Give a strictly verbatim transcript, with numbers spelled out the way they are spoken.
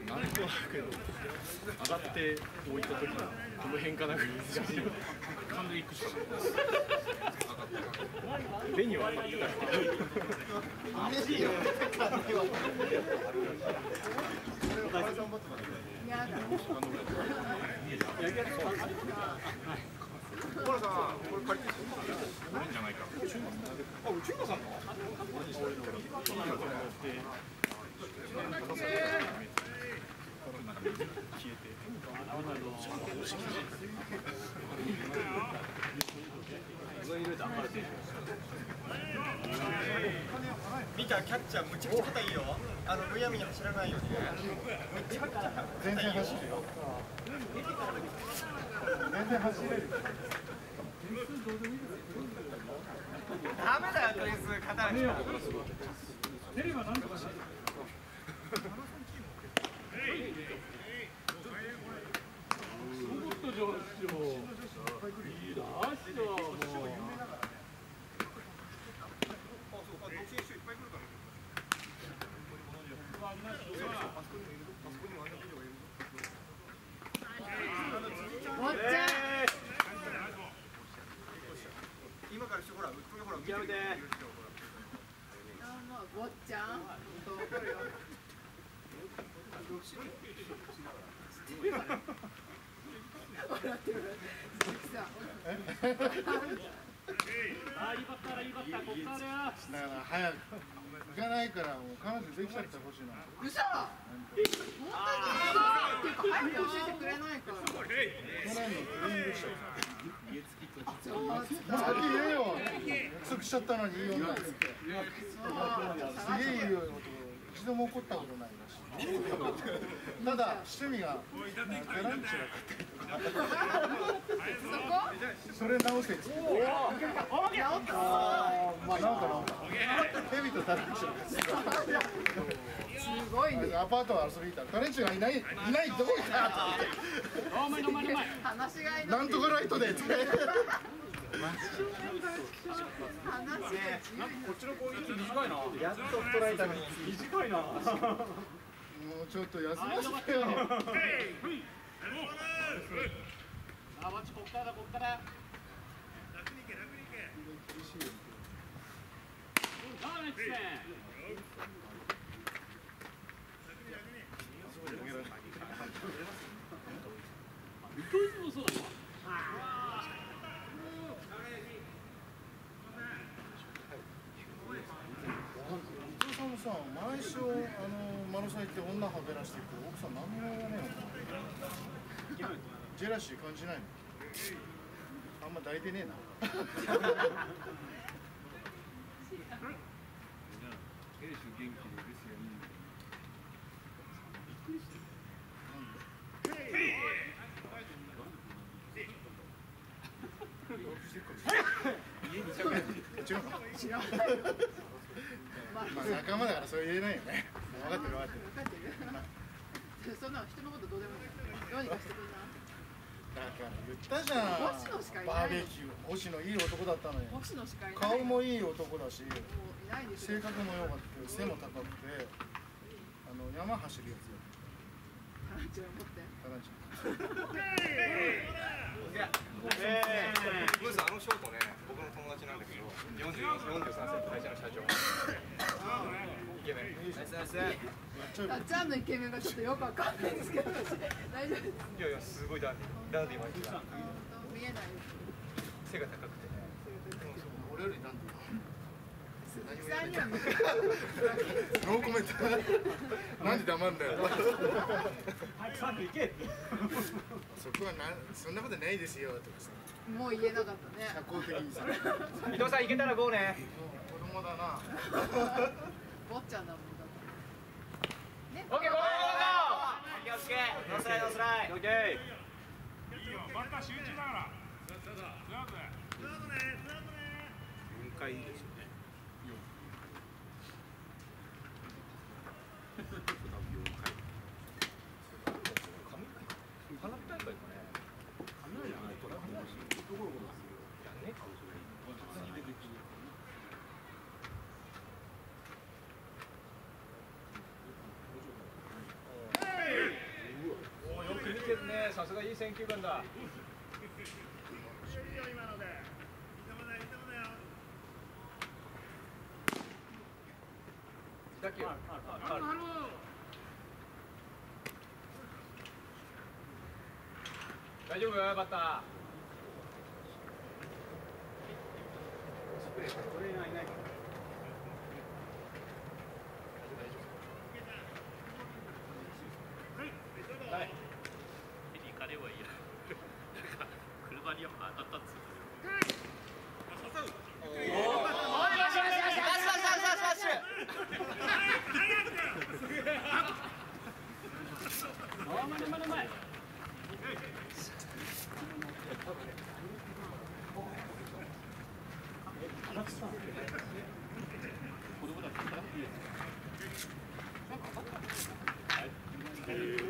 なんとなく上がって置いた時のこの辺かなんか難しいよね。 完全に行くしかない。 目には当たってたけど。 嬉しいよ。 小原さん、これ借りていいですか？ いいんじゃないか。 あ、内村さんの？見たキャッチャーむちゃくちゃ肩いいよ。あのむやみに走らないようにね。めちゃくちゃ全然走るよ。全然走れる。 ダメだよ、とりあえず勝たなきゃ。 テレビはなんとかしない。 今からしてほら、これほら、見てみて。 坊ちゃん。笑ってる。 あ、いいバッター、いいバッター、こっからだよ。 だから早く行かないからもう彼女できちゃってほしいな。 嘘。本当に。っていうか早く教えてくれないから。 去年のトレーニングした。 そう。 先言えよ。約束しちゃったのにいい女っつって。すげえいいよ男。一度も怒ったことないらしい。ただ趣味がカランチがそれ直してですよ。 直った。 まあ直った直った。ヘビとタランチュラがすごいね。 アパートは遊びに行ったらタランチュラがいないいないどこ行ったって話しがいの。 なんとかライトでって。 話が自由に。 こっちの攻撃短いな。 やっとストライターに短いな。 もうちょっと休ませてよ。 あ、マッチこっからだ、こっから。 厳しいよ。 ナイスね。見取り図もそうだよ。 伊藤さんもさ、毎週あのマルサイって女はべらしていく奥さん何も言わねえのか。ジェラシー感じないの？あんま抱いてねえな。 エレシ元気でですよ。びっくりしてる。 家に違うの？ 知らない。 まあ仲間だからそう言えないよね。分かってる分かってる。 分かってる。そんな人のことどうでもいい。どうにかしてくんな。 だから言ったじゃん。 星野しかいない。 バーベキュー。星野いい男だったのよ。 星野しかいない。 顔もいい男だし、 もういないですよ。 性格も良かった。背も高くて、あの山走るやつよ。 タランチュラ持って。 タランチュラ。 ムーさん、あのショートね、僕の友達なんだけど、よんじゅうよん、よんじゅうさんさいの会社の社長。イケメン。ナイスナイス。 たっちゃんのイケメンがちょっとよくわかんないですけど、大丈夫です。 いやいや、すごいダーティー。ダーティーマイクが。 見えない。 背が高くてね。 俺よりなんて。 鈴木さんには見えない。 ノーコメント。なんで黙んだよ。 早く行け。 そこはな、そんなことないですよとかさ。 もう言えなかったね。 社交的にさ。 伊藤さん、行けたらゴーね。 子供だな。 坊ちゃんだもんだ。ね。 オッケー、ゴーゴーゴー。オッケーオッケー。ノースライドノースライド。オッケー。 いいよ、バッター集中だから。ツーアウト。ツーアウトね。ツーアウトね。よんかいいいですよね。多分よんかい。 花火大会かね。 雷じゃないとラフのし、ゴロゴロする。 やんねえか。 いね、さすがいい選球眼だ。打球。大丈夫バッター。 トレーナーいないから。 はい。 行かれはいいや。車には当たったっつう。 あ、まだまだ前。子供たちいたらいいです。なんか当たった。はい。